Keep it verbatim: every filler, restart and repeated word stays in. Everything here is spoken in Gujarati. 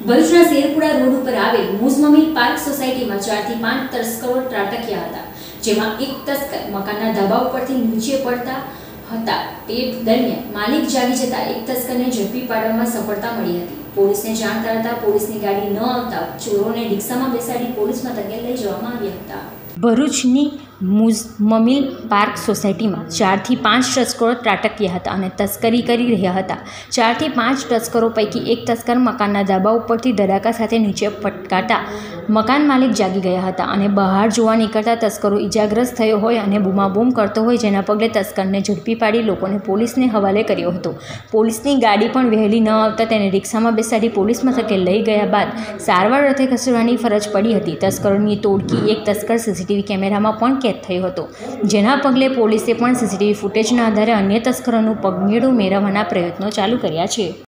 ભરૂચના શેરપુરા રોડ ઉપર આવેલ મુઝમમીલ પાર્ક સોસાયટીમાં ચારથી પાંચ તસ્કરો ત્રાટક્યા હતા, જેમાં એક તસ્કર મકાનના ધાબા ઉપરથી નીચે પડતા હતા. તે દરમિયાન માલિક જાગી જતા એક તસ્કરને ઝડપી પાડવામાં સફળતા મળી હતી. પોલીસને જાણ કરાતા પોલીસની ગાડી ન આવતા ચોરોને રિક્ષામાં બેસાડી પોલીસ મથકે લઈ જવામાં આવ્યા હતા. ભરૂચની મુઝમમીલ પાર્ક સોસાયટીમાં ચારથી પાંચ તસ્કરો ત્રાટક્યા હતા અને તસ્કરી કરી રહ્યા હતા. ચારથી પાંચ તસ્કરો પૈકી એક તસ્કર મકાનના ધાબા ઉપરથી ધડાકા સાથે નીચે પટકાતા મકાન માલિક જાગી ગયા હતા અને બહાર જોવા નીકળતા તસ્કરો ઇજાગ્રસ્ત થયો હોય અને બૂમાબૂમ કરતો હોય, જેના પગલે તસ્કરને ઝડપી પાડી લોકોને પોલીસને હવાલે કર્યો હતો. પોલીસની ગાડી પણ વહેલી ન આવતા તેને રિક્ષામાં બેસાડી પોલીસ મથકે લઈ ગયા બાદ સારવાર અર્થે ખસેડવાની ફરજ પડી હતી. તસ્કરોની ટોળકી એક તસ્કર સીસીટીવી કેમેરામાં પણ કેદ થયો હતો, જેના પગલે પોલીસે પણ સીસીટીવી ફૂટેજના આધારે અન્ય તસ્કરોનું પગમેળું મેળવવાના પ્રયત્નો ચાલુ કર્યા છે.